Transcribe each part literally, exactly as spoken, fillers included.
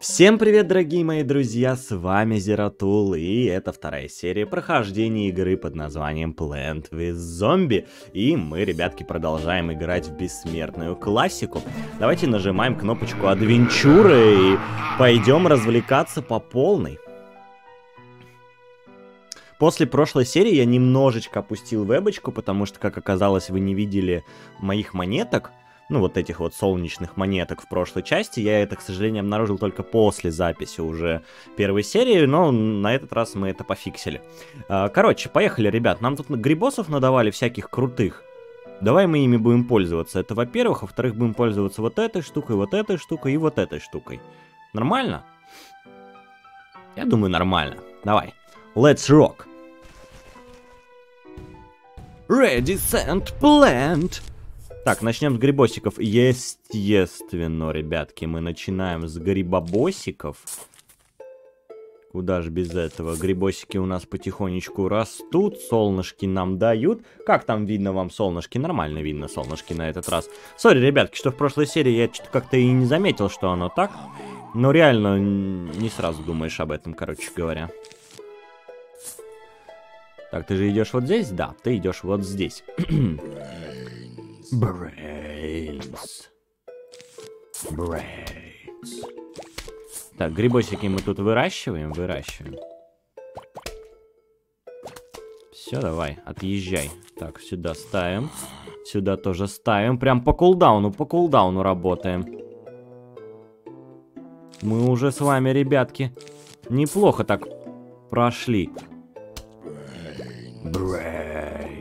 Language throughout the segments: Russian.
Всем привет, дорогие мои друзья, с вами Зератул, и это вторая серия прохождения игры под названием Plant with Zombie. И мы, ребятки, продолжаем играть в бессмертную классику. Давайте нажимаем кнопочку Адвенчура и пойдем развлекаться по полной. После прошлой серии я немножечко опустил вебочку, потому что, как оказалось, вы не видели моих монеток. Ну, вот этих вот солнечных монеток в прошлой части. Я это, к сожалению, обнаружил только после записи уже первой серии, но на этот раз мы это пофиксили. Короче, поехали, ребят. Нам тут грибосов надавали всяких крутых. Давай мы ими будем пользоваться. Это, во-первых. Во-вторых, будем пользоваться вот этой штукой, вот этой штукой и вот этой штукой. Нормально? Я думаю, нормально. Давай. Let's rock. Ready, send, plant. Так, начнем с грибосиков. Естественно, ребятки, мы начинаем с грибобосиков. Куда же без этого? Грибосики у нас потихонечку растут, солнышки нам дают. Как там видно вам солнышки? Нормально видно солнышки на этот раз. Сори, ребятки, что в прошлой серии я что-то как-то и не заметил, что оно так. Но реально не сразу думаешь об этом, короче говоря. Так, ты же идешь вот здесь? Да, ты идешь вот здесь. Brains. Brains. Так, грибосики мы тут выращиваем, выращиваем. Все, давай, отъезжай. Так, сюда ставим. Сюда тоже ставим. Прям по кулдауну, по кулдауну работаем. Мы уже с вами, ребятки, неплохо так прошли. Brains.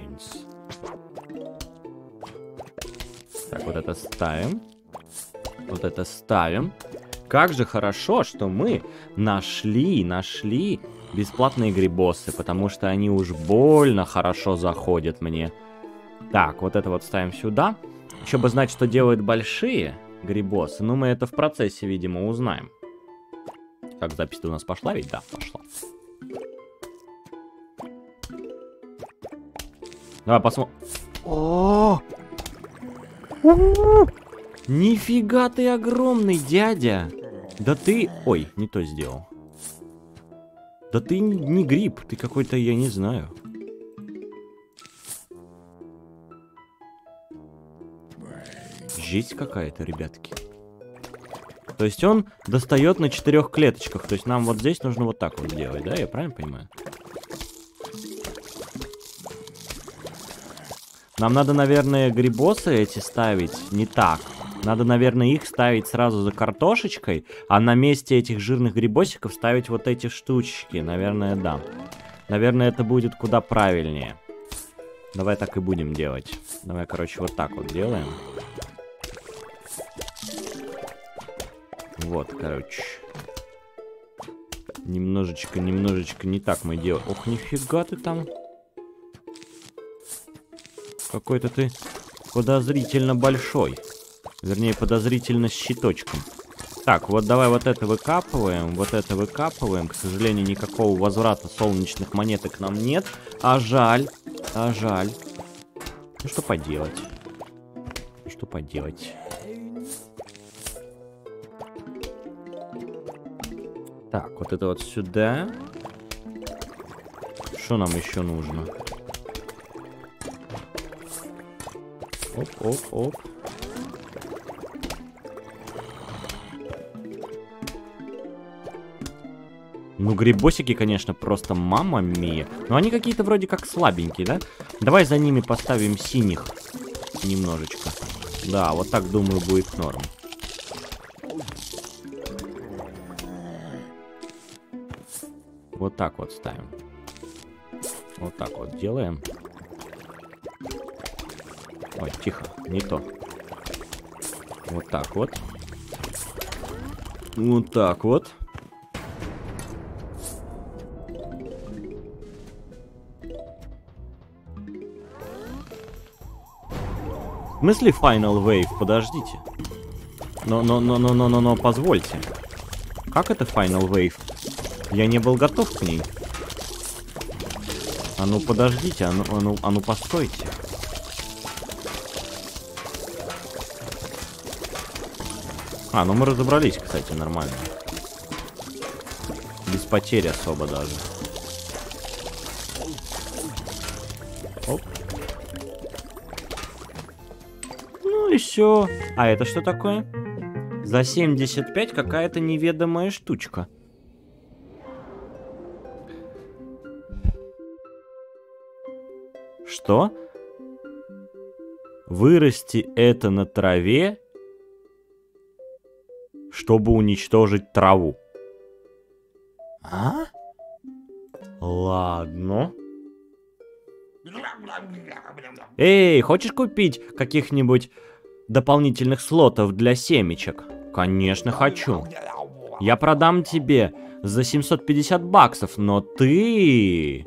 Так, вот это ставим. Вот это ставим. Как же хорошо, что мы нашли, нашли бесплатные грибосы, потому что они уж больно хорошо заходят мне. Так, вот это вот ставим сюда. Еще бы знать, что делают большие грибосы. Ну, мы это в процессе, видимо, узнаем. Как запись-то у нас пошла ведь? Да, пошла. Давай посмотрим. О! Нифига ты огромный, дядя. Да ты... Ой, не то сделал. Да ты не гриб, ты какой-то, я не знаю. Жесть какая-то, ребятки. То есть он достает на четырех клеточках. То есть нам вот здесь нужно вот так вот делать, да? Я правильно понимаю? Нам надо, наверное, грибосы эти ставить не так. Надо, наверное, их ставить сразу за картошечкой, а на месте этих жирных грибосиков ставить вот эти штучки. Наверное, да. Наверное, это будет куда правильнее. Давай так и будем делать. Давай, короче, вот так вот делаем. Вот, короче. Немножечко, немножечко не так мы делаем. Ох, нифига ты там. Какой-то ты подозрительно большой. Вернее, подозрительно с щиточком. Так, вот давай вот это выкапываем. Вот это выкапываем. К сожалению, никакого возврата солнечных монеток нам нет. А жаль. А жаль. Ну, что поделать? Ну, что поделать? Так, вот это вот сюда. Что нам еще нужно? Оп, оп, оп. Ну, грибосики, конечно, просто мамма мия. Но они какие-то вроде как слабенькие, да? Давай за ними поставим синих немножечко. Да, вот так, думаю, будет норм. Вот так вот ставим. Вот так вот делаем. Ой, тихо, не то. Вот так вот. Вот так вот. В смысле Final Wave? Подождите. Но, но, но, но, но, но, но, позвольте. Как это Final Wave? Я не был готов к ней. А ну подождите, а ну, а ну, а ну постойте. А, ну мы разобрались, кстати, нормально. Без потерь особо даже. Оп. Ну и все. А это что такое? За семьдесят пять какая-то неведомая штучка. Что? Вырасти это на траве, чтобы уничтожить траву. А? Ладно. Эй, хочешь купить каких-нибудь дополнительных слотов для семечек? Конечно, хочу. Я продам тебе за семьсот пятьдесят баксов, но ты...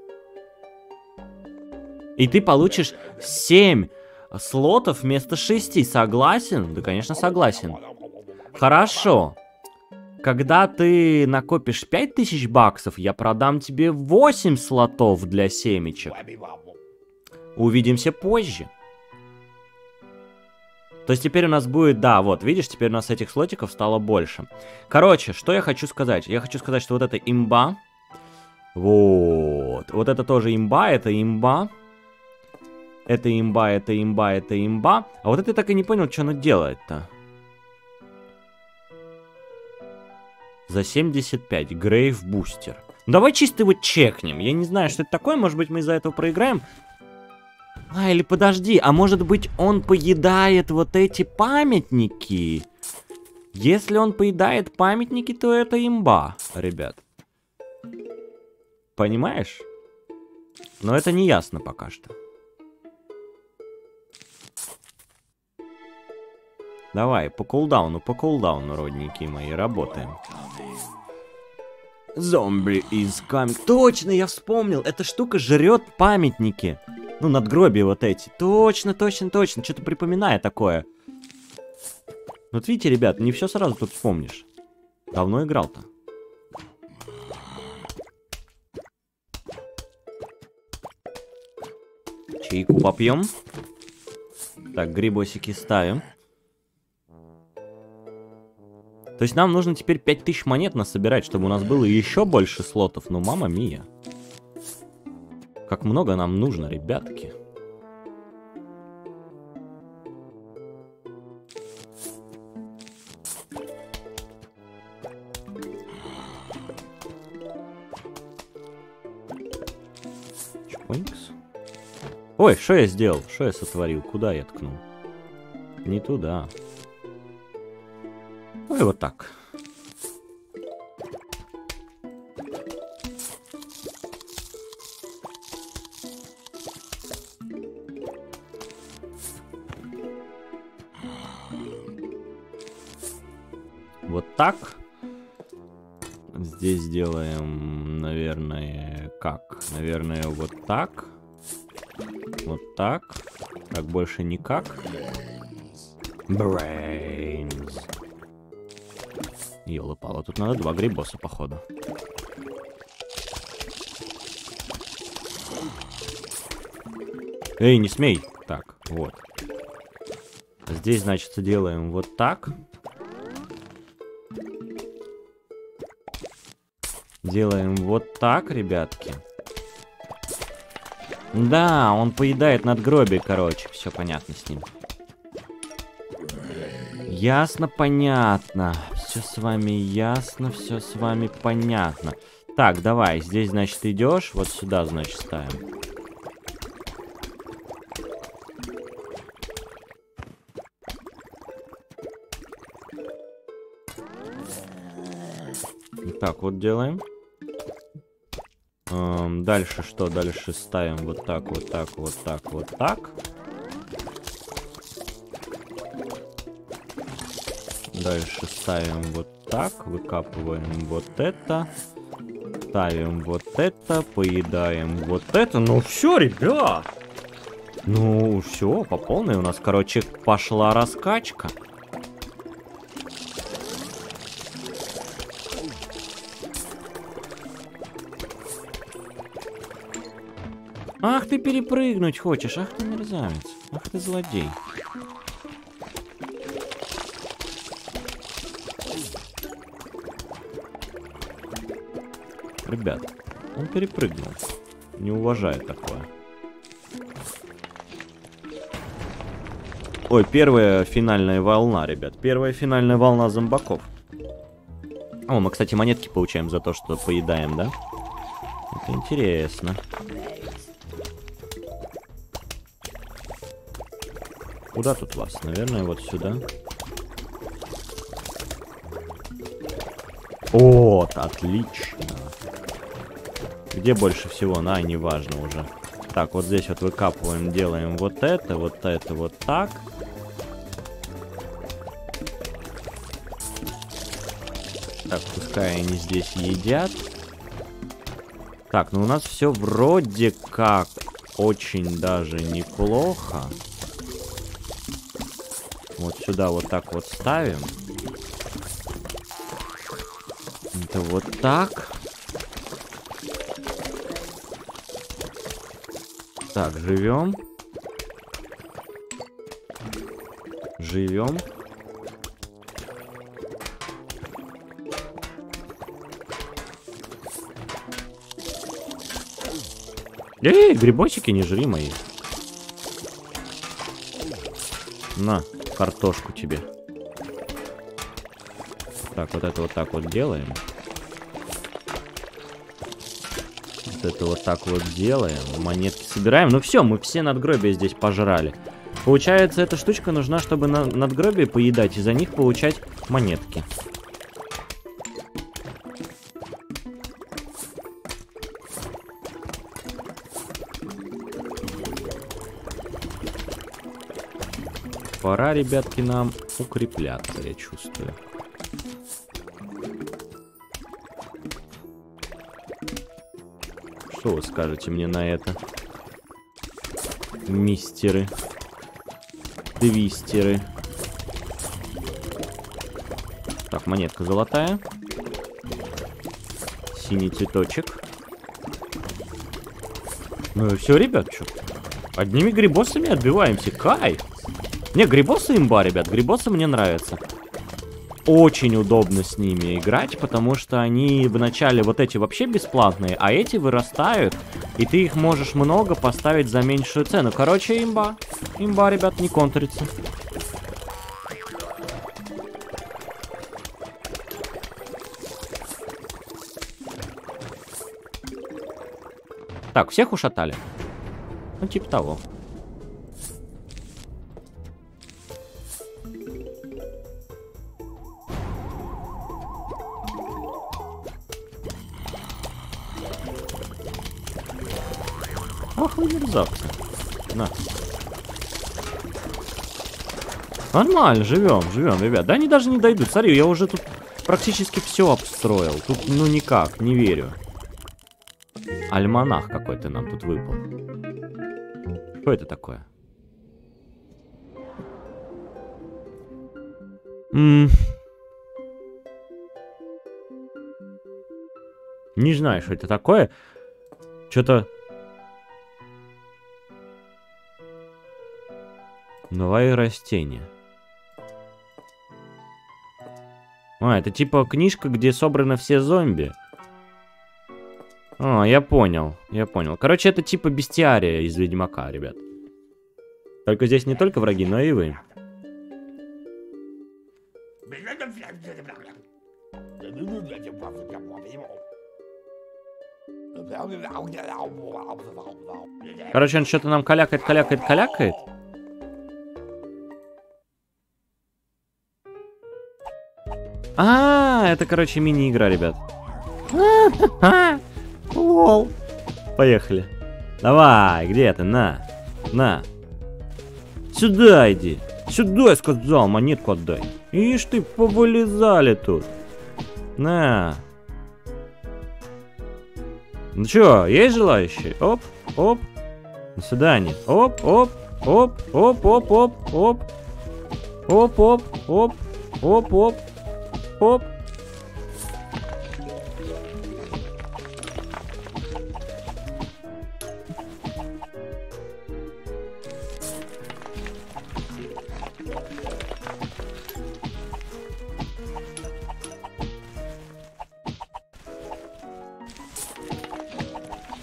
И ты получишь семь слотов вместо шести. Согласен? Да, конечно, согласен. Хорошо. Когда ты накопишь пять тысяч баксов, я продам тебе восемь слотов для семечек. Увидимся позже. То есть теперь у нас будет, да, вот, видишь, теперь у нас этих слотиков стало больше. Короче, что я хочу сказать? Я хочу сказать, что вот это имба. Вот. Вот это тоже имба, это имба. Это имба, это имба, это имба. А вот это я так и не понял, что оно делает-то. За семьдесят пять. Грейв Бустер. Давай чисто его чекнем. Я не знаю, что это такое. Может быть, мы из-за этого проиграем. А, или подожди. А может быть, он поедает вот эти памятники? Если он поедает памятники, то это имба, ребят. Понимаешь? Но это не ясно пока что. Давай, по кулдауну, по кулдауну, родненькие мои, работаем. Зомби из камень. Точно, я вспомнил. Эта штука жрет памятники. Ну, надгробия вот эти. Точно, точно, точно. Что-то припоминаю такое. Вот видите, ребят, не все сразу тут вспомнишь. Давно играл-то. Чайку попьем. Так, грибосики ставим. То есть нам нужно теперь пять тысяч монет насобирать, чтобы у нас было еще больше слотов. Ну, мама мия. Как много нам нужно, ребятки. Чпонькс. Ой, что я сделал? Что я сотворил? Куда я ткнул? Не туда. Ой, вот так. Вот так. Здесь сделаем, наверное, как? Наверное, вот так. Вот так. Так, больше никак. Brains. Ёлы-палы, тут надо два грибоса, походу. Эй, не смей. Так, вот. Здесь, значит, делаем вот так. Делаем вот так, ребятки. Да, он поедает надгробие, короче. Все понятно с ним. Ясно, понятно. Все с вами ясно, все с вами понятно. Так, давай, здесь, значит, идешь. Вот сюда, значит, ставим. Так, вот делаем. Эм, дальше что? Дальше ставим вот так, вот так, вот так, вот так. Дальше ставим вот так, выкапываем вот это. Ставим вот это, поедаем вот это. Ну все, ребят. Ну все, по полной у нас, короче, пошла раскачка. Ах, ты перепрыгнуть хочешь, ах ты мерзавец, ах ты злодей. Ребят, он перепрыгнул. Не уважает такое. Ой, первая финальная волна, ребят. Первая финальная волна зомбаков. О, мы, кстати, монетки получаем за то, что поедаем, да? Это интересно. Куда тут вас? Наверное, вот сюда. Вот, отлично. Где больше всего? На, неважно уже. Так, вот здесь вот выкапываем, делаем вот это, вот это, вот так. Так, пускай они здесь едят. Так, ну у нас все вроде как очень даже неплохо. Вот сюда вот так вот ставим. Это вот так. Так, живем. Живем. Эй, грибочки не жри мои. На, картошку тебе. Так, вот это вот так вот делаем. Вот это вот так вот делаем. Монетки собираем. Ну все, мы все надгробия здесь пожрали. Получается, эта штучка нужна, чтобы на надгробие поедать и за них получать монетки. Пора, ребятки, нам укрепляться, я чувствую. Что вы скажете мне на это? Мистеры. Твистеры. Так, монетка золотая. Синий цветочек. Ну и все, ребят, что? Одними грибосами отбиваемся. Кайф! Не, грибосы имба, ребят. Грибосы мне нравятся. Очень удобно с ними играть, потому что они вначале вот эти вообще бесплатные, а эти вырастают, и ты их можешь много поставить за меньшую цену. Короче, имба. Имба, ребят, не контрится. Так, всех ушатали? Ну, типа того. Ах вы мерзавцы. На. Нормально, живем, живем, ребят. Да они даже не дойдут. Смотри, я уже тут практически все обстроил. Тут, ну, никак, не верю. Альманах какой-то нам тут выпал. Что это такое? М-м. Не знаю, что это такое. Что-то... Новое растение. А, это типа книжка, где собраны все зомби. А, я понял, я понял. Короче, это типа бестиария из Ведьмака, ребят. Только здесь не только враги, но и вы. Короче, он что-то нам калякает, калякает, калякает. А, это, короче, мини-игра, ребят. Лол. Поехали. Давай, где ты? На. На. Сюда иди. Сюда, я сказал, монетку отдай. Ишь ты, повылезали тут. На. Ну чё, есть желающие? Оп, оп. До свидания. Оп, оп, оп, оп, оп, оп, оп. Оп, оп, оп, оп, оп. Оп.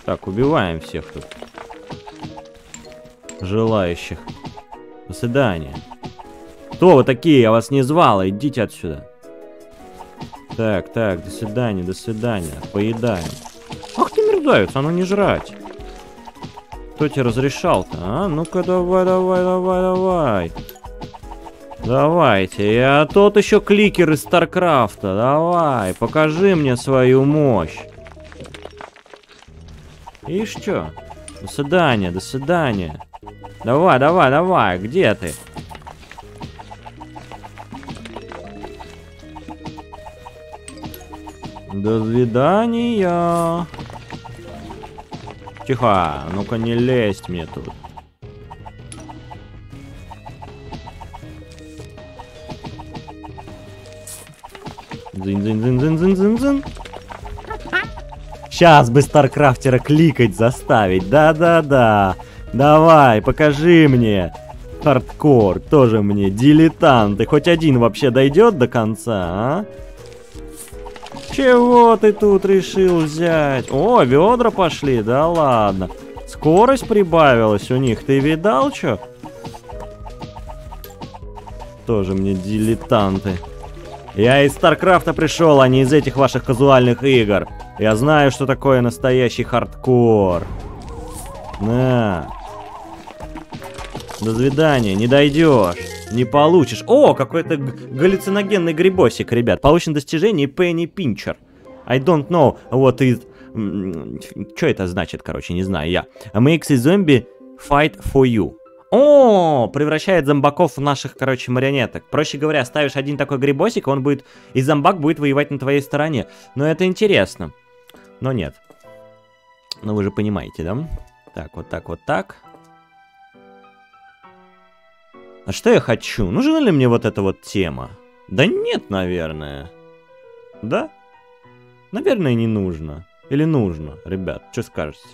Так, убиваем всех тут желающих. До свидания. Кто вы такие? Я вас не звала. Идите отсюда. Так, так, до свидания, до свидания. Поедаем. Ах ты мерзавец, а ну не жрать. Кто тебе разрешал-то, а? Ну-ка, давай, давай, давай, давай. Давайте. Я тот еще кликер из Старкрафта. Давай, покажи мне свою мощь. Ишь, чё? До свидания, до свидания. Давай, давай, давай, где ты? До свидания. Тихо, ну-ка не лезь мне тут. Зин-зин-зин-зин-зин-зин-зин. Сейчас бы Старкрафтера кликать заставить. Да-да-да. Давай, покажи мне. Хардкор, тоже мне дилетант. И хоть один вообще дойдет до конца, а? Чего ты тут решил взять? О, ведра пошли, да ладно. Скорость прибавилась у них, ты видал, чё? Тоже мне дилетанты. Я из Старкрафта пришел, а не из этих ваших казуальных игр. Я знаю, что такое настоящий хардкор. На. До свидания, не дойдешь. Не получишь. О, какой-то галлюциногенный грибосик, ребят. Получено достижение Penny Pincher. I don't know what is... Что это значит, короче, не знаю я. Makes a zombie fight for you. О, превращает зомбаков в наших, короче, марионеток. Проще говоря, ставишь один такой грибосик, он будет... И зомбак будет воевать на твоей стороне. Но это интересно. Но нет. Ну вы же понимаете, да? Так, вот так, вот так. А что я хочу? Нужна ли мне вот эта вот тема? Да нет, наверное. Да? Наверное, не нужно. Или нужно, ребят, что скажете?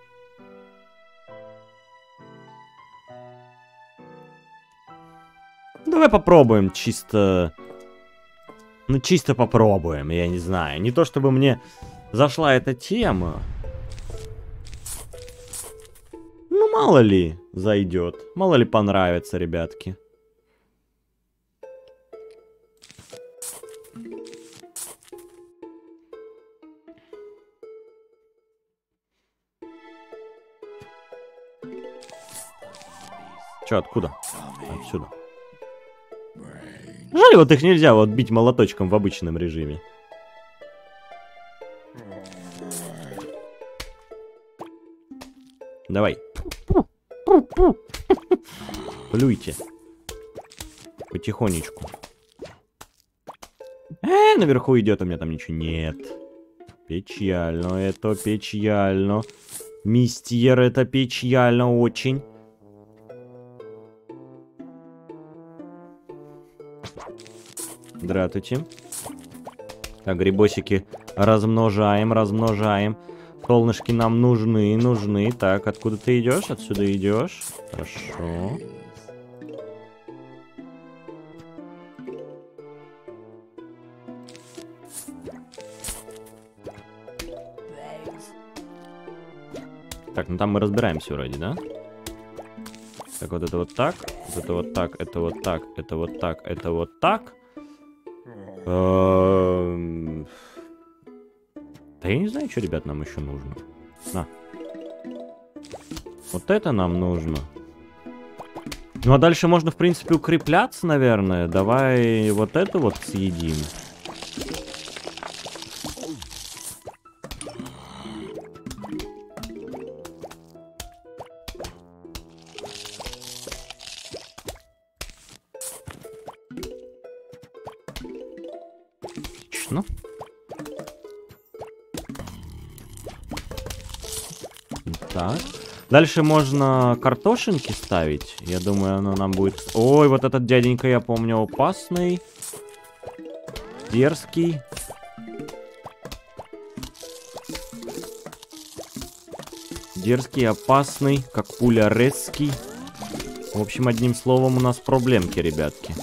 Давай попробуем чисто... Ну, чисто попробуем, я не знаю. Не то, чтобы мне зашла эта тема. Ну, мало ли зайдет. Мало ли понравится, ребятки. Че, откуда? Отсюда. Жаль, вот их нельзя вот бить молоточком в обычном режиме. Давай. Плюйте. Потихонечку. Э, наверху идет, у меня там ничего нет. Печально, это печально. Мистер, это печально очень. Здравствуйте. Так, грибосики размножаем, размножаем. Солнышки нам нужны, нужны. Так, откуда ты идешь? Отсюда идешь. Хорошо. Так, ну там мы разбираемся вроде, да? Так, вот это вот так. Вот это вот так, это вот так, это вот так, это вот так. Эм... Да я не знаю, что, ребят, нам еще нужно. На. Вот это нам нужно. Ну, а дальше можно, в принципе, укрепляться, наверное. Давай вот это вот съедим. Отлично. Так. Дальше можно картошинки ставить. Я думаю, оно нам будет... Ой, вот этот дяденька, я помню, опасный. Дерзкий. Дерзкий, опасный, как пуля резкий. В общем, одним словом, у нас проблемки, ребятки.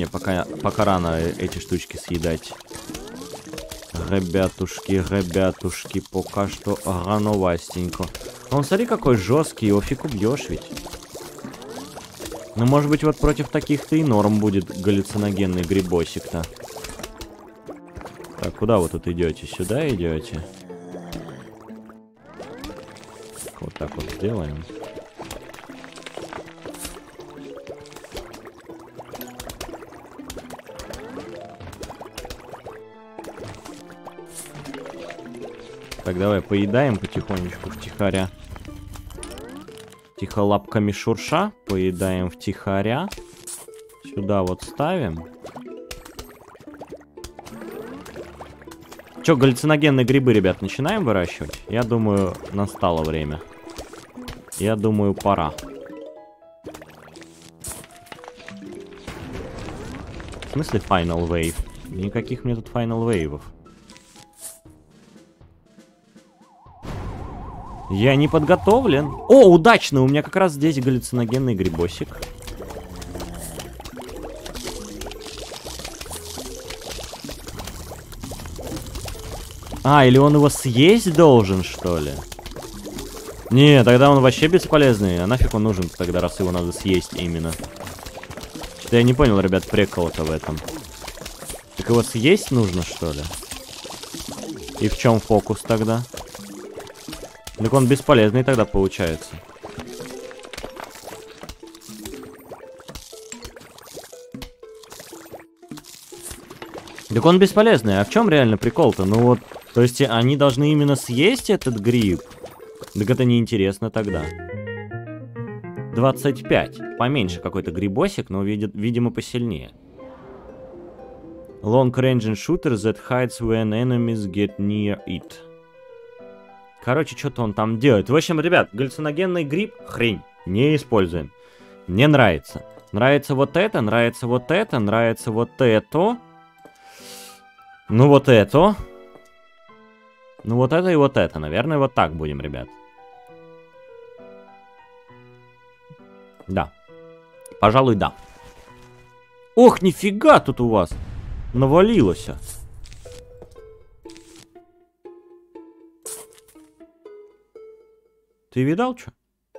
Не, пока, пока рано эти штучки съедать. Ребятушки, ребятушки, пока что рановастенько. Он, смотри, какой жесткий, его фиг убьешь ведь. Ну, может быть, вот против таких-то и норм будет галлюциногенный грибосик-то. Так, куда вы тут идете? Сюда идете? Вот так вот сделаем. Так, давай поедаем потихонечку, втихаря. Тихо лапками шурша. Поедаем втихаря. Сюда вот ставим. Че, галлюциногенные грибы, ребят, начинаем выращивать? Я думаю, настало время. Я думаю, пора. В смысле Final Wave? Никаких мне тут Final Wave'ов. Я не подготовлен. О, удачно! У меня как раз здесь галлюциногенный грибосик. А, или он его съесть должен, что ли? Не, тогда он вообще бесполезный. А нафиг он нужен тогда, раз его надо съесть именно? Что-то я не понял, ребят, прикол-то в этом. Так его съесть нужно, что ли? И в чем фокус тогда? Так он бесполезный тогда получается. Так он бесполезный. А в чем реально прикол-то? Ну вот, то есть они должны именно съесть этот гриб? Так это неинтересно тогда. двадцать пять. Поменьше какой-то грибосик, но, видит, видимо, посильнее. Long range shooter that hides when enemies get near it. Короче, что-то он там делает. В общем, ребят, галлюциногенный гриб, хрень, не используем. Мне нравится. Нравится вот это, нравится вот это, нравится вот это. Ну, вот это. Ну, вот это и вот это. Наверное, вот так будем, ребят. Да. Пожалуй, да. Ох, нифига тут у вас навалилось. Ты видал, что?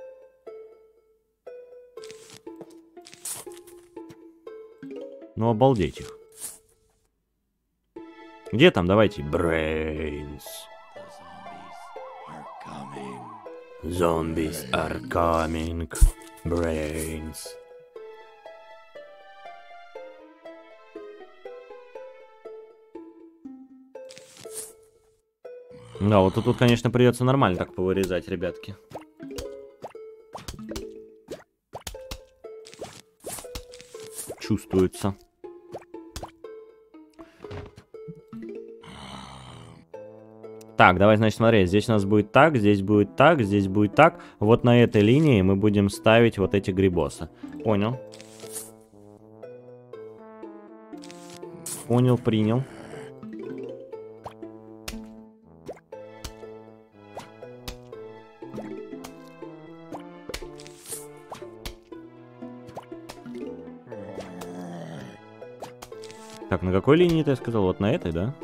Ну, обалдеть их. Где там? Давайте. Brains. Zombies are coming. Brains. Да, вот тут, конечно, придется нормально так повырезать, ребятки. Чувствуется. Так, давай, значит, смотри. Здесь у нас будет так, здесь будет так, здесь будет так. Вот на этой линии мы будем ставить вот эти грибосы. Понял. Понял, принял. Так, на какой линии ты я сказал? Вот на этой, да?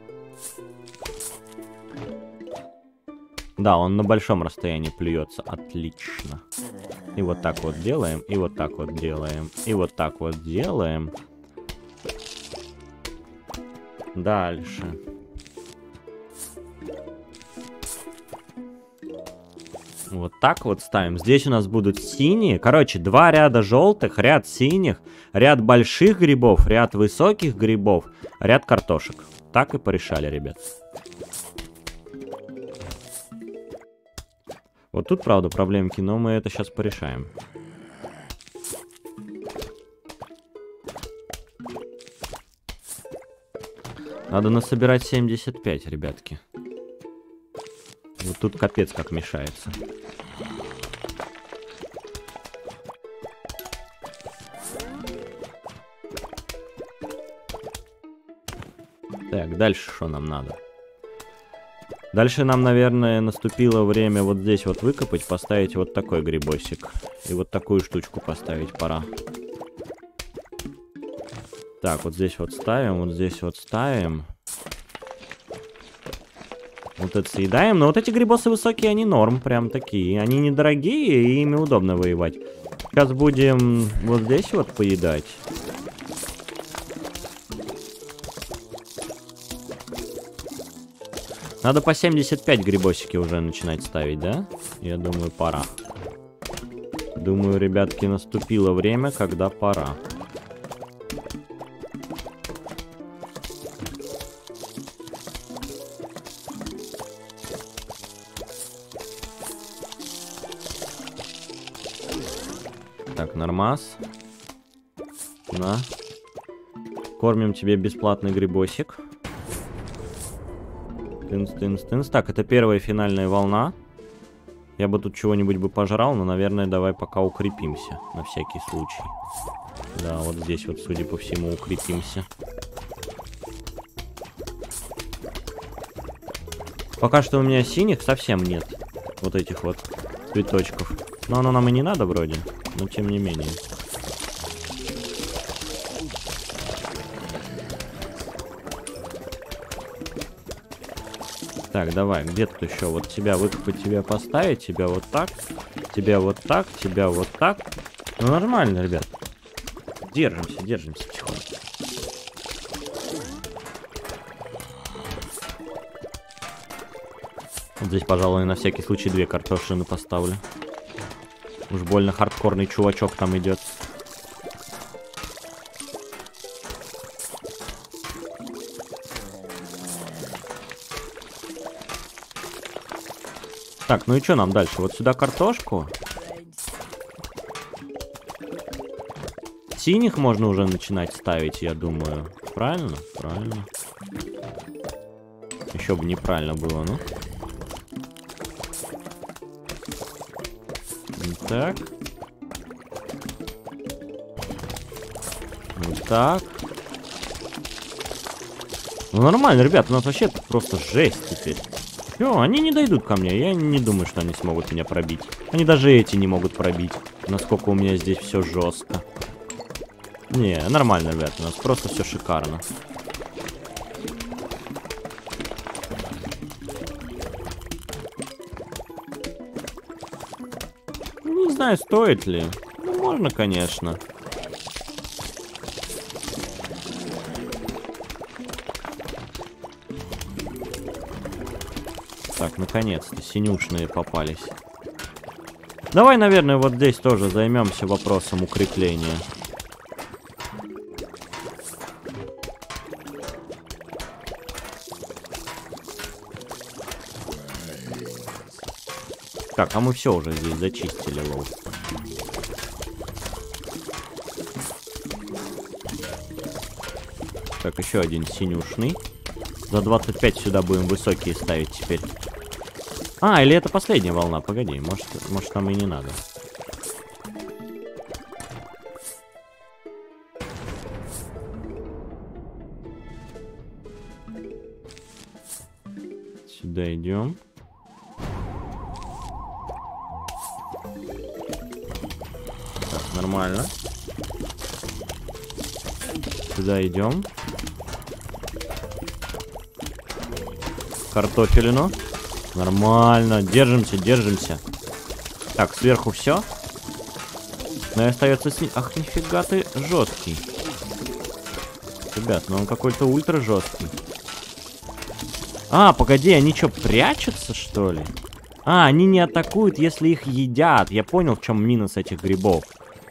Да, он на большом расстоянии плюется. Отлично. И вот так вот делаем, и вот так вот делаем, и вот так вот делаем. Дальше. Вот так вот ставим. Здесь у нас будут синие. Короче, два ряда желтых, ряд синих, ряд больших грибов, ряд высоких грибов, ряд картошек. Так и порешали, ребят. Вот тут, правда, проблемки, но мы это сейчас порешаем. Надо насобирать семьдесят пять, ребятки. Вот тут капец как мешается. Так, дальше что нам надо? Дальше нам, наверное, наступило время вот здесь вот выкопать, поставить вот такой грибосик. И вот такую штучку поставить пора. Так, вот здесь вот ставим, вот здесь вот ставим. Вот это съедаем. Но вот эти грибосы высокие, они норм, прям такие. Они недорогие, и ими удобно воевать. Сейчас будем вот здесь вот поедать. Надо по семьдесят пять грибосики уже начинать ставить, да? Я думаю, пора. Думаю, ребятки, наступило время, когда пора. Так, нормас. На. Кормим тебе бесплатный грибосик. Тынс, тынс, тынс. Так, это первая финальная волна. Я бы тут чего-нибудь бы пожрал, но, наверное, давай пока укрепимся. На всякий случай. Да, вот здесь вот, судя по всему, укрепимся. Пока что у меня синих совсем нет. Вот этих вот цветочков. Но оно нам и не надо вроде. Но тем не менее. Так, давай, где тут еще? Вот тебя выкопать, тебя поставить, тебя вот так, тебя вот так, тебя вот так. Ну нормально, ребят. Держимся, держимся потихоньку. Вот здесь, пожалуй, на всякий случай две картошины поставлю. Уж больно хардкорный чувачок там идет. Так, ну и что нам дальше? Вот сюда картошку. Синих можно уже начинать ставить, я думаю. Правильно? Правильно. Еще бы неправильно было, ну. Так. Вот так. Ну нормально, ребят, у нас вообще просто жесть теперь. Все, они не дойдут ко мне. Я не думаю, что они смогут меня пробить. Они даже эти не могут пробить. Насколько у меня здесь все жестко. Не, нормально, ребят, у нас просто все шикарно. Не знаю, стоит ли. Ну, можно, конечно. Так, наконец-то синюшные попались. Давай, наверное, вот здесь тоже займемся вопросом укрепления. Так, а мы все уже здесь зачистили, лол. Так, еще один синюшный. За двадцать пять сюда будем высокие ставить теперь. А, или это последняя волна? Погоди, может, может нам и не надо. Сюда идем. Так, нормально. Сюда идем. Картофелину. Нормально. Держимся, держимся. Так, сверху все. Но и остается с ним. Ах, нифига ты жесткий. Ребят, ну он какой-то ультра жесткий. А, погоди, они что, прячутся, что ли? А, они не атакуют, если их едят. Я понял, в чем минус этих грибов.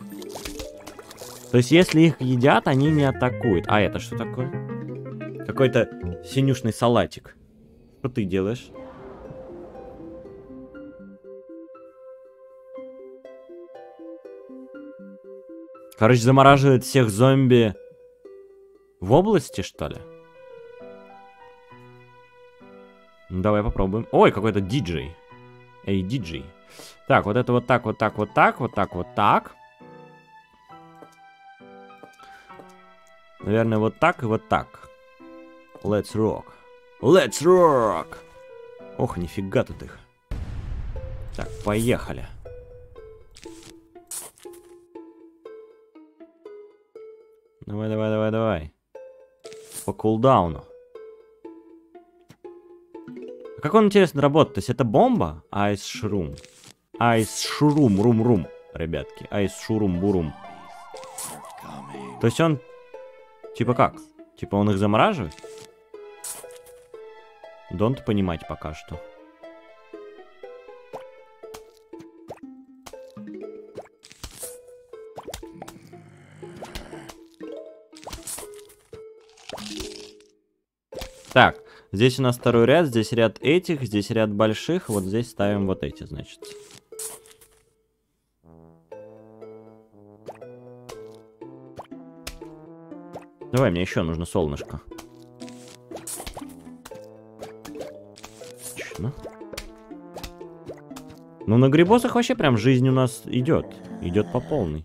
То есть, если их едят, они не атакуют. А это что такое? Какой-то синюшный салатик. Что ты делаешь? Короче, замораживает всех зомби в области, что ли? Ну, давай попробуем. Ой, какой-то диджей. Эй, диджей. Так, вот это вот так, вот так, вот так, вот так, вот так. Наверное, вот так и вот так. Let's rock. Let's rock! Ох, нифига тут их. Так, поехали. Давай, давай, давай, давай. По кулдауну. А как он, интересно, работает? То есть это бомба? Айс шрум. Айс шурум, рум-рум, ребятки. Айс шурум, бурум. То есть он... Типа как? Типа он их замораживает? Донт понимать пока что. Так, здесь у нас второй ряд, здесь ряд этих, здесь ряд больших, вот здесь ставим вот эти, значит. Давай, мне еще нужно солнышко. Отлично. Ну, на грибосах вообще прям жизнь у нас идет. Идет по полной.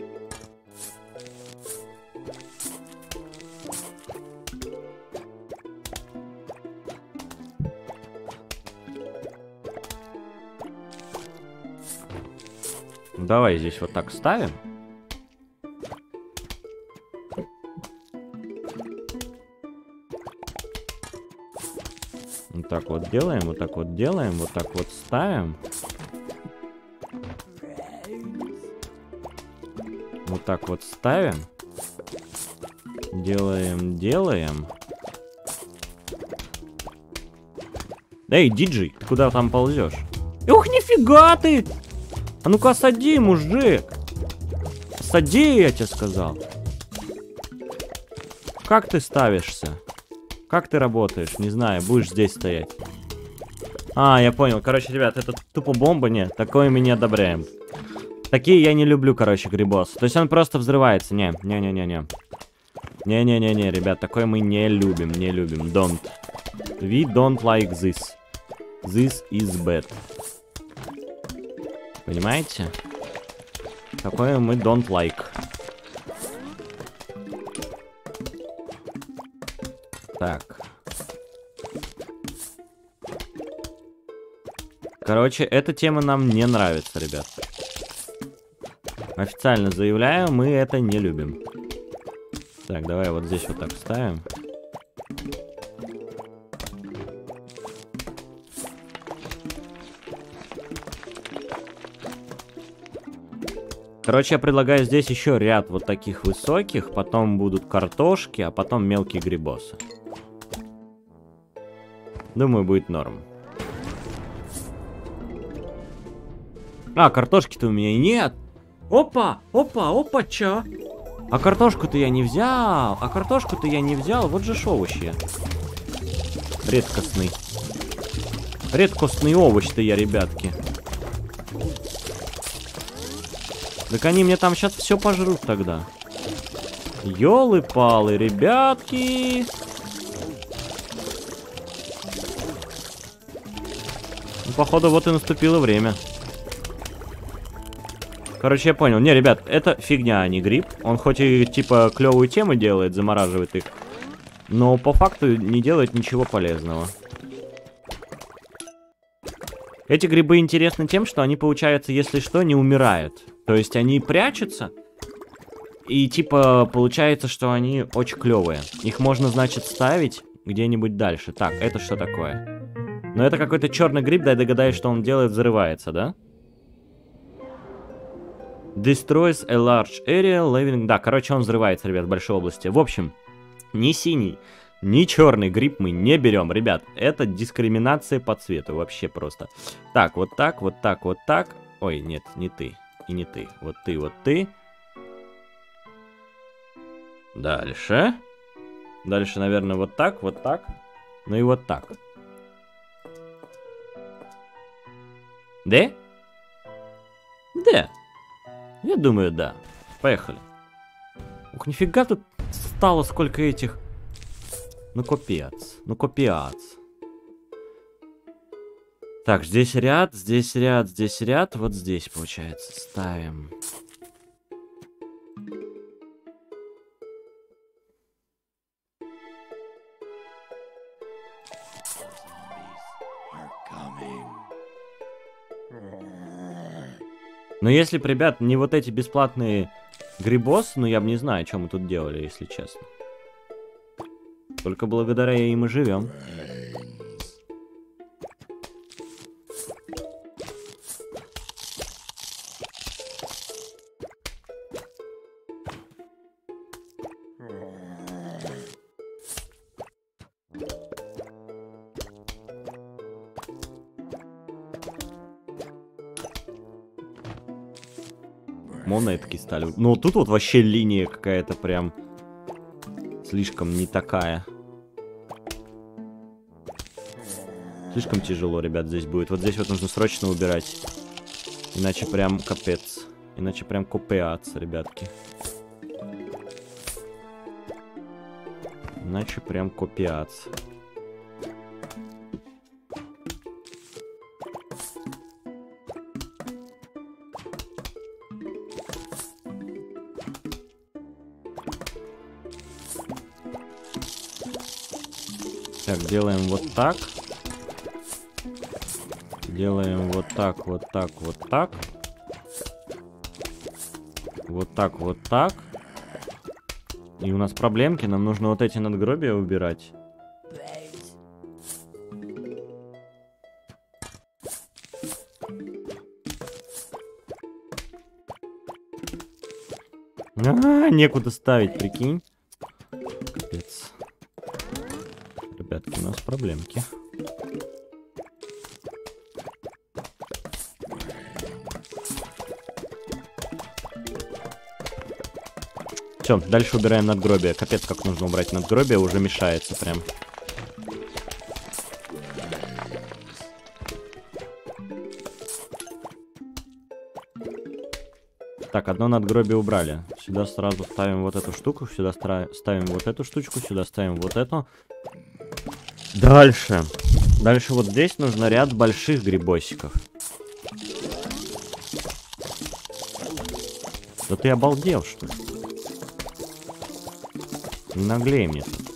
Давай здесь вот так ставим. Вот так вот делаем, вот так вот делаем, вот так вот ставим. Вот так вот ставим. Делаем, делаем. Эй, диджей, ты куда там ползешь? Ух, нифига ты! А ну-ка, сади, мужик. Сади, я тебе сказал. Как ты ставишься? Как ты работаешь? Не знаю, будешь здесь стоять. А, я понял. Короче, ребят, это тупо бомба. Нет, такое мы не одобряем. Такие я не люблю, короче, грибос. То есть он просто взрывается. Не, не-не-не-не. Не-не-не-не, ребят, такое мы не любим, не любим. Don't. We don't like this. This is bad. Понимаете? Такое мы don't like. Так. Короче, эта тема нам не нравится, ребят. Официально заявляю, мы это не любим. Так, давай вот здесь вот так ставим. Короче, я предлагаю здесь еще ряд вот таких высоких, потом будут картошки, а потом мелкие грибосы. Думаю, будет норм. А, картошки-то у меня и нет. Опа, опа, опа, чё? А картошку-то я не взял. А картошку-то я не взял. Вот же ж овощи. Редкостный. Редкостный овощ-то я, ребятки. Так они мне там сейчас все пожрут тогда. Ёлы-палы, ребятки. Ну, походу, вот и наступило время. Короче, я понял. Не, ребят, это фигня, а не гриб. Он хоть и, типа, клевую тему делает, замораживает их, но по факту не делает ничего полезного. Эти грибы интересны тем, что они, получается, если что, не умирают. То есть они прячутся, и, типа, получается, что они очень клевые. Их можно, значит, ставить где-нибудь дальше. Так, это что такое? Ну, это какой-то черный гриб, да, я догадаюсь, что он делает, взрывается, да? Destroys a large area, living... Да, короче, он взрывается, ребят, в большой области. В общем, ни синий, ни черный гриб мы не берем, ребят. Это дискриминация по цвету, вообще просто. Так, вот так, вот так, вот так. Ой, нет, не ты и не ты. Вот ты, вот ты. Дальше. Дальше, наверное, вот так, вот так. Ну и вот так. Да? Да. Я думаю, да. Поехали. Ух, нифига тут стало сколько этих. Ну, капец. Ну, капец. Так, здесь ряд, здесь ряд, здесь ряд. Вот здесь, получается, ставим. Но если б, ребят, не вот эти бесплатные Грибос, ну я бы не знаю, что мы тут делали, если честно. Только благодаря им и живем. Монетки стали. Ну, тут вот вообще линия какая-то прям слишком не такая. Слишком тяжело, ребят, здесь будет. Вот здесь вот нужно срочно убирать. Иначе прям капец. Иначе прям копеаться, ребятки. Иначе прям копеаться. Так, делаем вот так. Делаем вот так, вот так, вот так. Вот так, вот так. И у нас проблемки, нам нужно вот эти надгробия убирать. А, некуда ставить, прикинь. Капец. Ребятки, у нас проблемки. Все, дальше убираем надгробие. Капец, как нужно убрать надгробие, уже мешается прям. Так, одно надгробие убрали. Сюда сразу ставим вот эту штуку, сюда ставим вот эту штучку, сюда ставим вот эту. Дальше. Дальше вот здесь нужно ряд больших грибосиков. Да ты обалдел, что ли? Не наглей мне тут.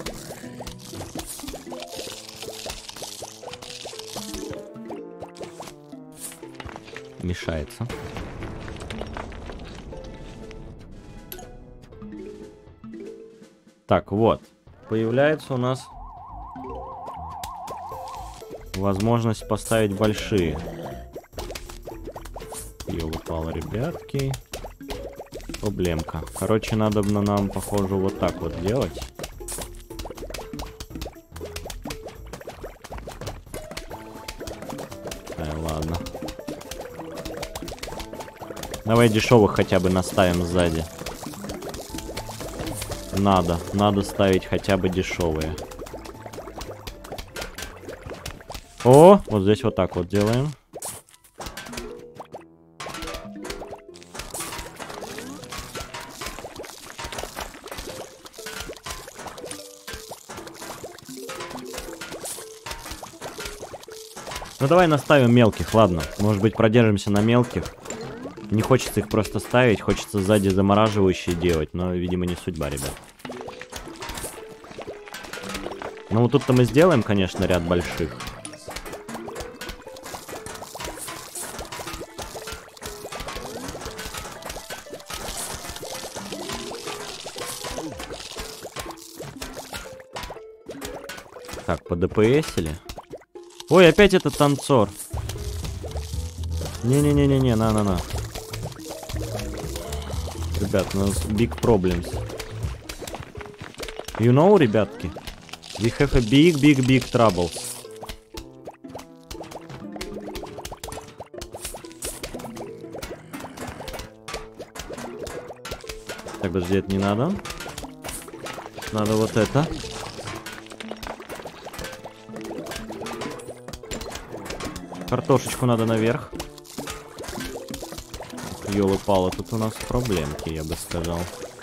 Мешается. Так, вот. Появляется у нас возможность поставить большие. Ее упало, ребятки. Проблемка. Короче, надо бы нам, похоже, вот так вот делать. Ай, ладно. Давай дешевых хотя бы наставим сзади. Надо. Надо ставить хотя бы дешевые. О, вот здесь вот так вот делаем. Ну давай наставим мелких, ладно. Может быть, продержимся на мелких. Не хочется их просто ставить, хочется сзади замораживающие делать, но, видимо, не судьба, ребят. Ну вот тут-то мы сделаем, конечно, ряд больших. Так, по ДПСили. Ой, опять этот танцор. Не-не-не-не-не, на-на-на. Ребят, у нас big problems. You know, ребятки? We have a big, big, big troubles. Так, подожди, это не надо. Надо вот это. Картошечку надо наверх. Ёлы-палы, тут у нас проблемки, я бы сказал.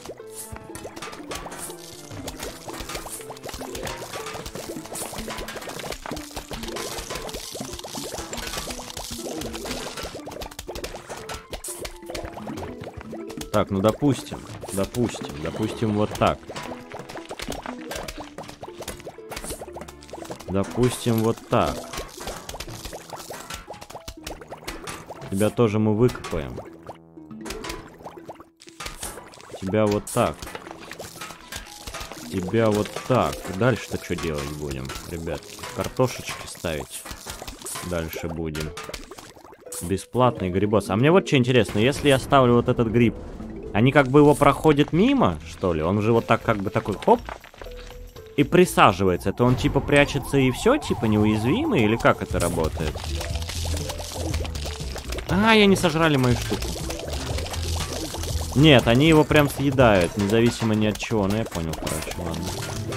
Так, ну допустим, допустим, допустим вот так. Допустим вот так. Тебя тоже мы выкопаем. Тебя вот так. Тебя вот так. Дальше-то что делать будем, ребятки? Картошечки ставить. Дальше будем. Бесплатный грибос. А мне вот что интересно, если я ставлю вот этот гриб, они как бы его проходят мимо, что ли? Он же вот так как бы такой хоп. И присаживается. Это он типа прячется и все, типа неуязвимый? Или как это работает? А, я не сожрали мою штуку. Нет, они его прям съедают, независимо ни от чего. Ну, я понял, короче, ладно.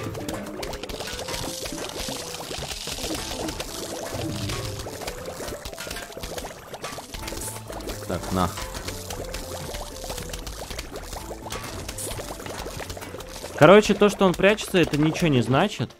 Так, на. Короче, то, что он прячется, это ничего не значит.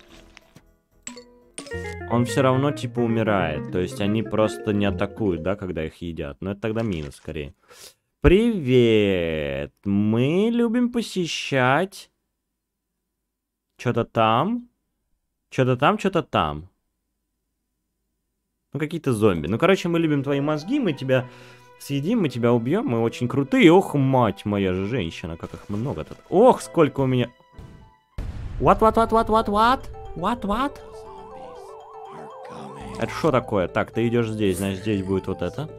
Он все равно, типа, умирает. То есть они просто не атакуют, да, когда их едят. Но это тогда минус, скорее. Привет! Мы любим посещать... Что-то там. Что-то там, что-то там. Ну, какие-то зомби. Ну, короче, мы любим твои мозги, мы тебя съедим, мы тебя убьем, мы очень крутые. Ох, мать моя женщина, как их много тут. Ох, сколько у меня... What, what, what, what, what, what? What, what? Это что такое? Так, ты идешь здесь, значит, здесь будет вот это.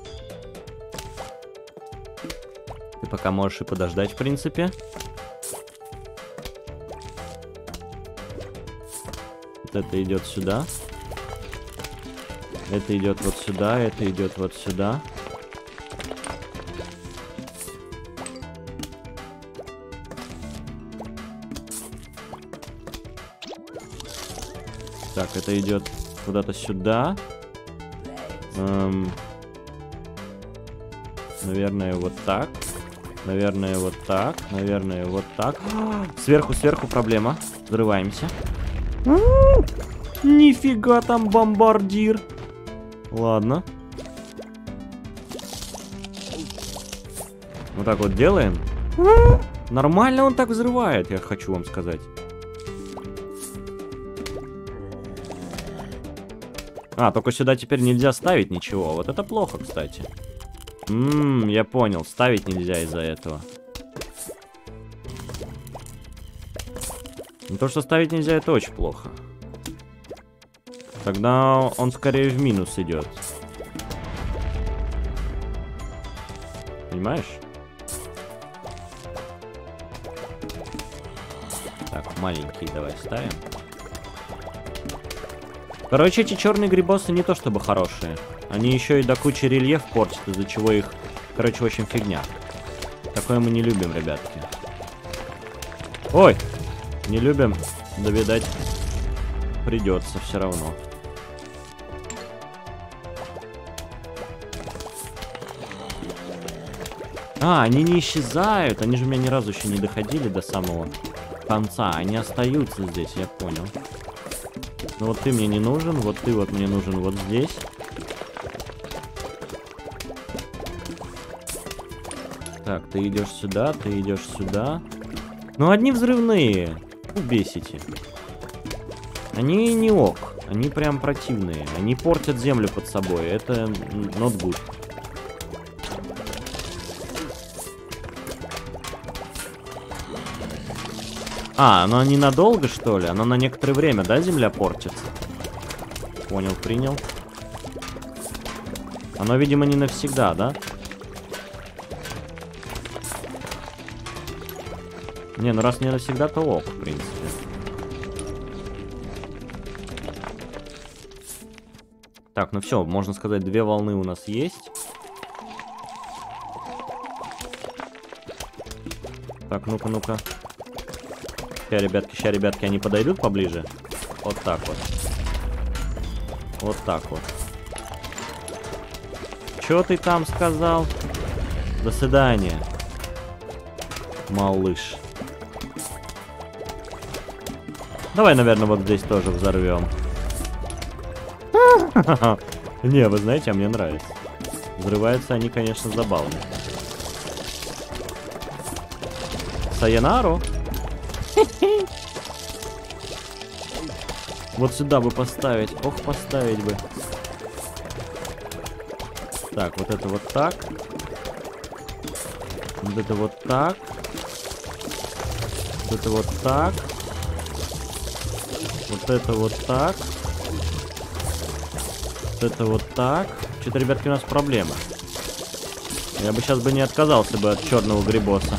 Ты пока можешь и подождать, в принципе. Вот это идет сюда. Это идет вот сюда, это идет вот сюда. Так, это идет куда-то сюда. Эм, наверное, вот так. Наверное, вот так. Наверное, вот так. Сверху, сверху проблема. Взрываемся. Нифига там бомбардир. Ладно. Вот так вот делаем. Нормально он так взрывает, я хочу вам сказать. А, только сюда теперь нельзя ставить ничего. Вот это плохо, кстати. Ммм, я понял. Ставить нельзя из-за этого. Но то, что ставить нельзя, это очень плохо. Тогда он скорее в минус идет. Понимаешь? Так, маленькие давай ставим. Короче, эти черные грибосы не то чтобы хорошие. Они еще и до кучи рельеф портят, из-за чего их, короче, в общем, фигня. Такое мы не любим, ребятки. Ой! Не любим, да, видать, придется все равно. А, они не исчезают. Они же у меня ни разу еще не доходили до самого конца. Они остаются здесь, я понял. Ну вот ты мне не нужен, вот ты вот мне нужен вот здесь. Так, ты идешь сюда, ты идешь сюда. Ну, одни взрывные. Бесите. Они не ок. Они прям противные. Они портят землю под собой. Это not good. А, оно ненадолго, что ли? Оно на некоторое время, да, земля портится? Понял, принял. Оно, видимо, не навсегда, да? Не, ну раз не навсегда, то ок, в принципе. Так, ну все, можно сказать, две волны у нас есть. Так, ну-ка, ну-ка. Ща, ребятки, ща, ребятки, они подойдут поближе. Вот так вот. Вот так вот. Чё ты там сказал? До свидания, малыш. Давай, наверное, вот здесь тоже взорвем. Не, вы знаете, а мне нравится. Взрываются они, конечно, забавно. Сайонару. Вот сюда бы поставить. Ох, поставить бы. Так, вот это вот так. Вот это вот так. Вот это вот так. Вот это вот так. Вот это вот так. Что-то, ребятки, у нас проблемы. Я бы сейчас бы не отказался бы от черного грибоса.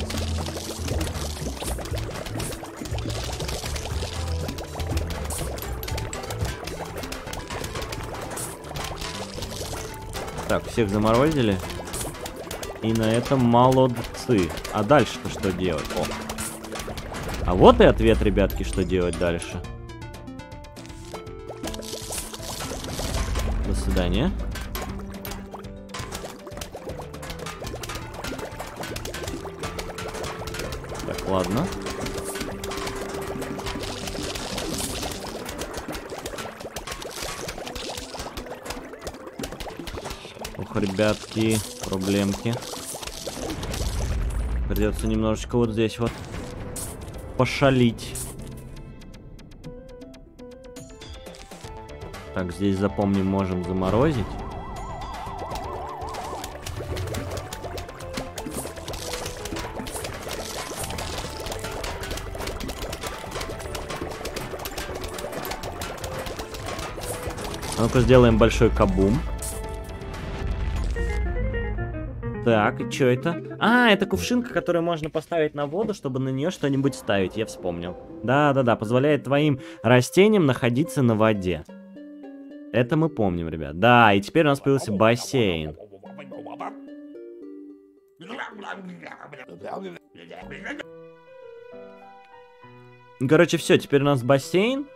Так, всех заморозили. И на этом молодцы. А дальше-то что делать? О. А вот и ответ, ребятки, что делать дальше. До свидания. Так, ладно. Ох, ребятки, проблемки. Придется немножечко вот здесь вот пошалить. Так, здесь, запомним, можем заморозить. А ну-ка сделаем большой кабум. Так, и что это? А, это кувшинка, которую можно поставить на воду, чтобы на нее что-нибудь ставить. Я вспомнил. Да-да-да, позволяет твоим растениям находиться на воде. Это мы помним, ребят. Да, и теперь у нас появился бассейн. Короче, все, теперь у нас бассейн.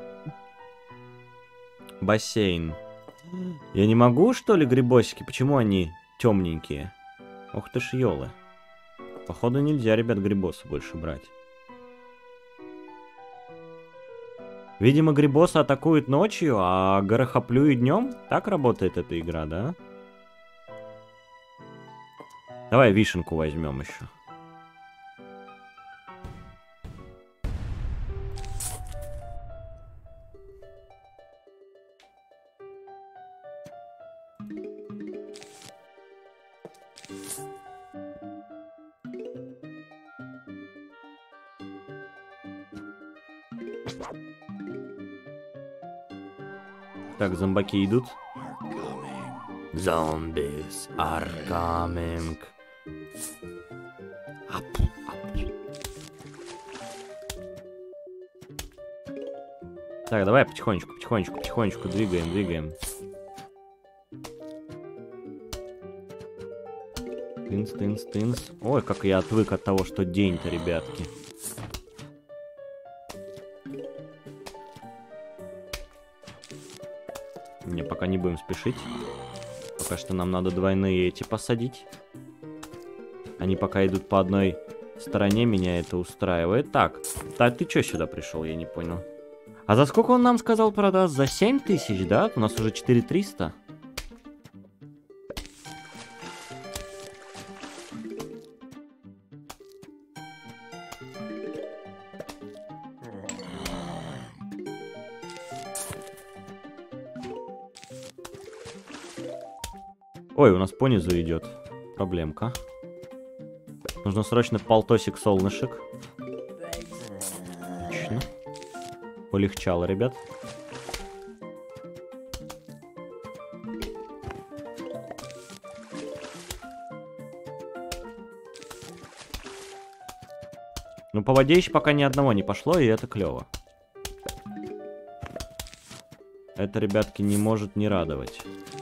Бассейн. Я не могу, что ли, грибосики? Почему они темненькие? Ох ты ж ёлы. Походу нельзя, ребят, грибоса больше брать. Видимо, грибоса атакуют ночью, а горохоплю и днем. Так работает эта игра, да? Давай вишенку возьмем еще. Так, зомбаки идут. Zombies are coming. Up, up. Так, давай потихонечку, потихонечку, потихонечку двигаем, двигаем. Тынс, тынс, тынс. Ой, как я отвык от того, что день-то, ребятки. Не, пока не будем спешить. Пока что нам надо двойные эти посадить. Они пока идут по одной стороне, меня это устраивает. Так, а ты чё сюда пришел, я не понял. А за сколько он нам сказал продаст? За семь тысяч, да? У нас уже четыре триста. Ой, у нас понизу идет. Проблемка. Нужно срочно полтосик солнышек. Отлично. Полегчало, ребят. Ну, по воде еще пока ни одного не пошло, и это клево. Это, ребятки, не может не радовать.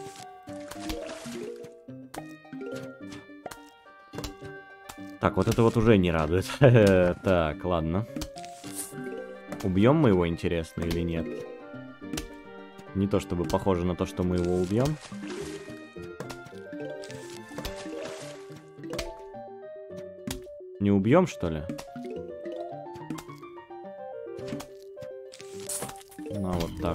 Так, вот это вот уже не радует. Так, ладно. Убьем мы его, интересно, или нет? Не то чтобы похоже на то, что мы его убьем. Не убьем, что ли? Ну, вот так.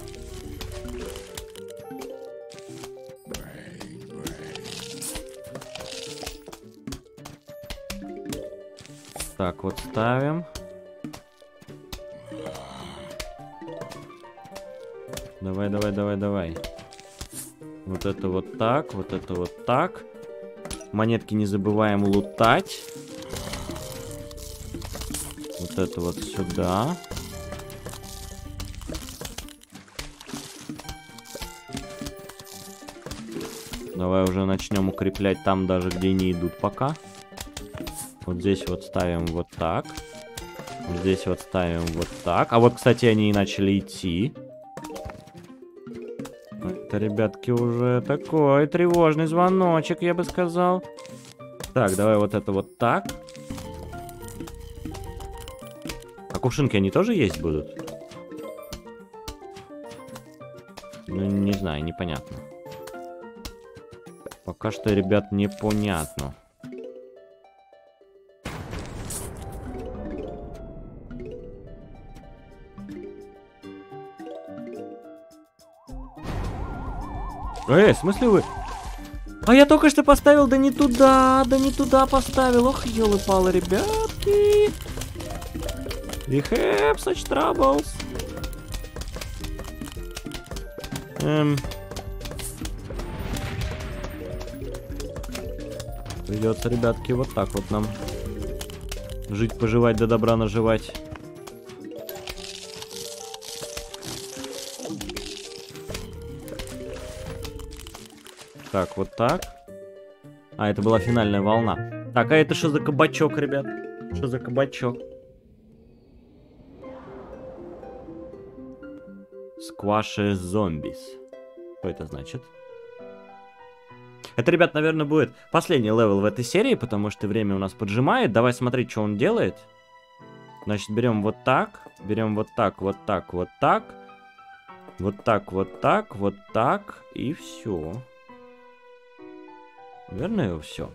Так, вот ставим. Давай, давай, давай, давай. Вот это вот так, вот это вот так. Монетки не забываем лутать. Вот это вот сюда. Давай уже начнем укреплять там даже, где не идут пока. Вот здесь вот ставим вот так. Вот здесь вот ставим вот так. А вот, кстати, они и начали идти. Это, ребятки, уже такой тревожный звоночек, я бы сказал. Так, давай вот это вот так. А кувшинки, они тоже есть будут? Ну, не знаю, непонятно. Пока что, ребят, непонятно. Эй, в смысле вы? А я только что поставил, да не туда, да не туда поставил. Ох, ёлы-палы, ребятки. We have such troubles. Эм... Придется, ребятки, вот так вот нам жить, поживать, да добра наживать. Так, вот так. А, это была финальная волна. Так, а это что за кабачок, ребят? Что за кабачок? Squashes zombies. Что это значит? Это, ребят, наверное, будет последний левел в этой серии, потому что время у нас поджимает. Давай смотреть, что он делает. Значит, берем вот так. Берем вот так, вот так, вот так. Вот так, вот так, вот так. И все. Верно, все.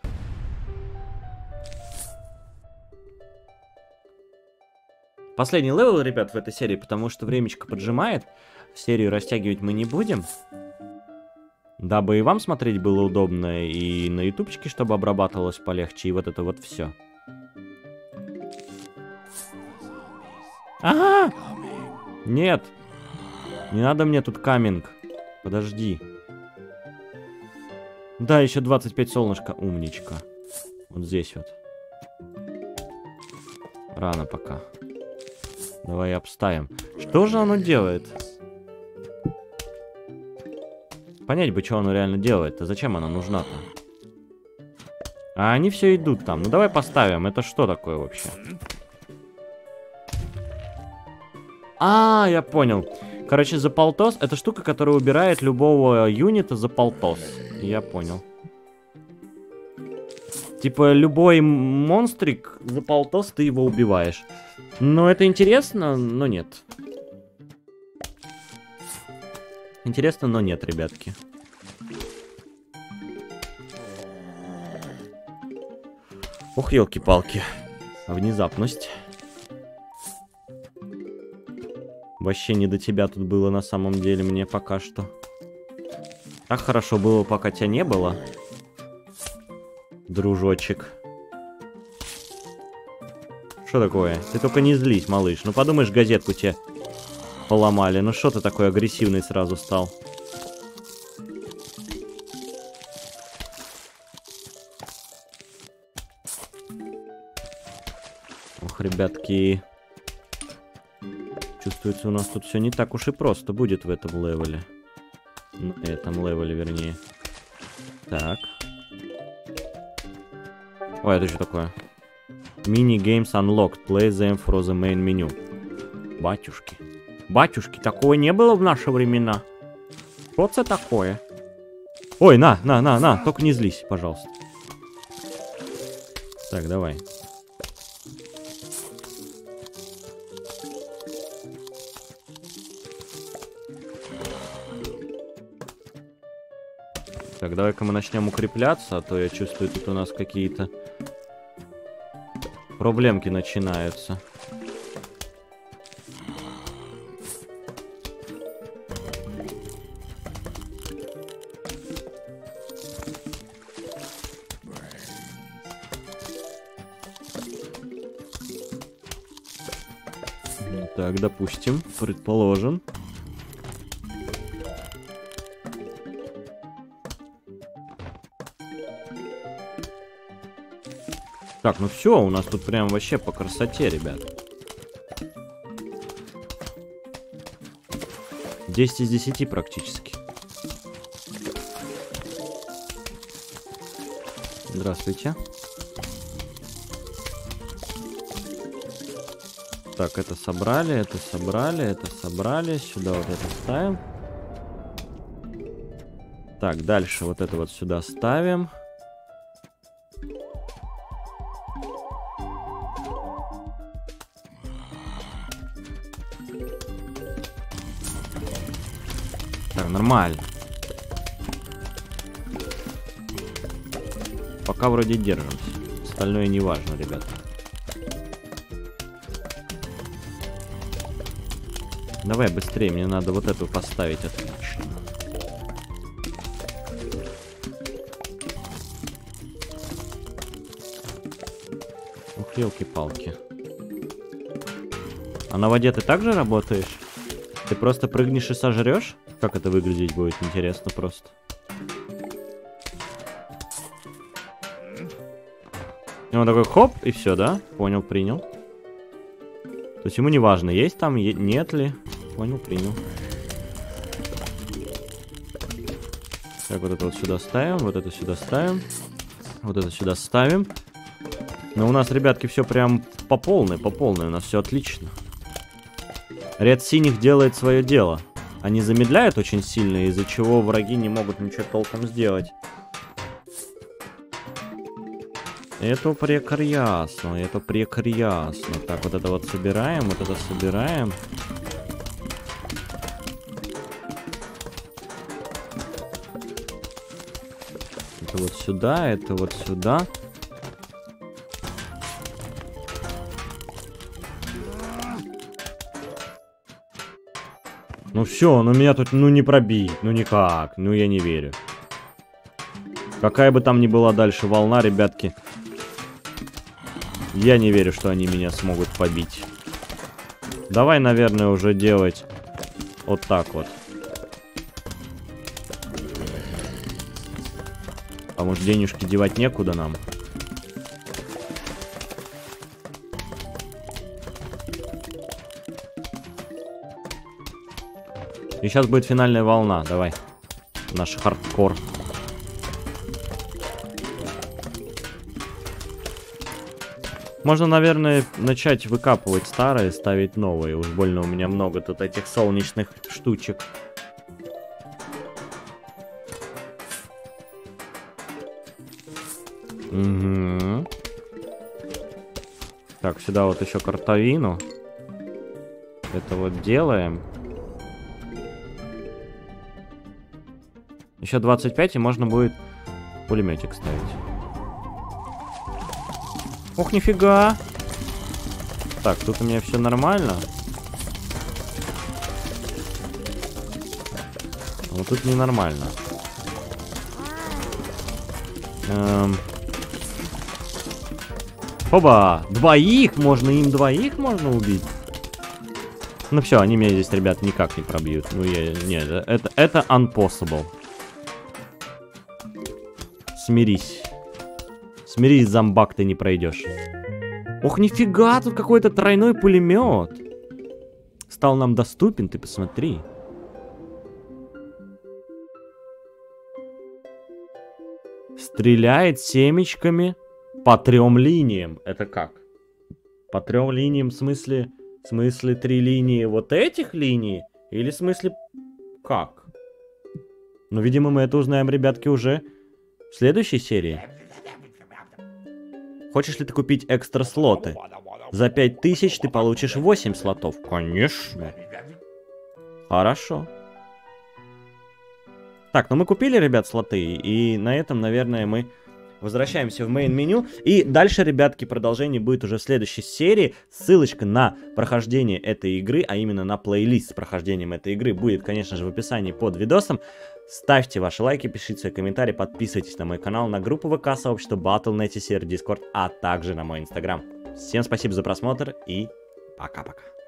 Последний левел, ребят, в этой серии, потому что времечко поджимает. Серию растягивать мы не будем. Дабы и вам смотреть было удобно, и на ютубчике, чтобы обрабатывалось полегче, и вот это вот все. Ага! Нет! Не надо мне тут каминг. Подожди. Да, еще двадцать пять солнышка. Умничка. Вот здесь вот. Рано пока. Давай обставим. Что же оно делает? Понять бы, что оно реально делает. А зачем она нужна-то? А они все идут там. Ну давай поставим. Это что такое вообще? А, я понял. Короче, за полтос это штука, которая убирает любого юнита за полтос. Я понял. Типа любой монстрик за полтос ты его убиваешь. Но это интересно, но нет. Интересно, но нет, ребятки. Ох, елки-палки. Внезапность. Вообще не до тебя тут было на самом деле мне пока что. Так хорошо было, пока тебя не было. Дружочек. Что такое? Ты только не злись, малыш. Ну подумаешь, газетку тебе поломали. Ну что ты такой агрессивный сразу стал? Ох, ребятки. Чувствуется, у нас тут все не так уж и просто будет в этом левеле. На этом левеле, вернее. Так. Ой, это что такое? Mini-games unlocked. Play them for the main menu. Батюшки. Батюшки, такого не было в наши времена. Что это такое? Ой, на, на, на, на. Только не злись, пожалуйста. Так, давай. Так, давай-ка мы начнем укрепляться, а то я чувствую, тут у нас какие-то проблемки начинаются. Так, допустим, предположим. Так, ну все, у нас тут прям вообще по красоте, ребят. десять из десяти практически. Здравствуйте. Так, это собрали, это собрали, это собрали. Сюда вот это ставим. Так, дальше вот это вот сюда ставим. Так, нормально. Пока вроде держимся. Остальное не важно, ребята. Давай быстрее, мне надо вот эту поставить. Отлично. Ух, елки-палки. А на воде ты также работаешь? Ты просто прыгнешь и сожрешь? Как это выглядеть будет, интересно просто. И он такой хоп, и все, да? Понял, принял. То есть ему не важно, есть там, нет ли. Понял, принял. Так, вот это вот сюда ставим, вот это сюда ставим. Вот это сюда ставим. Но у нас, ребятки, все прям по полной, по полной. У нас все отлично. Ряд синих делает свое дело. Они замедляют очень сильно, из-за чего враги не могут ничего толком сделать. Это прекрасно, это прекрасно. Так, вот это вот собираем, вот это собираем. Это вот сюда, это вот сюда. Ну все, ну меня тут ну не пробить, ну никак, ну я не верю. Какая бы там ни была дальше волна, ребятки. Я не верю, что они меня смогут побить. Давай, наверное, уже делать вот так вот. Потому что денежки девать некуда нам. И сейчас будет финальная волна. Давай. Наш хардкор. Можно, наверное, начать выкапывать старые, ставить новые. Уж больно у меня много тут этих солнечных штучек. Угу. Так, сюда вот еще картовину. Это вот делаем. Еще двадцать пять, и можно будет пулеметик ставить. Ох, нифига. Так, тут у меня все нормально. Вот тут ненормально. Эм... Оба! Двоих! Можно им двоих можно убить? Ну все, они меня здесь, ребят, никак не пробьют. Ну я... Нет, это, это unpossible. Смирись. Смирись, зомбак, ты не пройдешь. Ох, нифига, тут какой-то тройной пулемет. Стал нам доступен, ты посмотри. Стреляет семечками по трем линиям. Это как? По трем линиям, в смысле... В смысле три линии вот этих линий? Или в смысле... Как? Ну, видимо, мы это узнаем, ребятки, уже в следующей серии. Хочешь ли ты купить экстра слоты? За пять тысяч ты получишь восемь слотов. Конечно. Хорошо. Так, ну мы купили, ребят, слоты. И на этом, наверное, мы возвращаемся в мейн-меню. И дальше, ребятки, продолжение будет уже в следующей серии. Ссылочка на прохождение этой игры, а именно на плейлист с прохождением этой игры, будет, конечно же, в описании под видосом. Ставьте ваши лайки, пишите свои комментарии, подписывайтесь на мой канал, на группу ВК, сообщество батл точка нет, сервер Discord, а также на мой инстаграм. Всем спасибо за просмотр и пока-пока.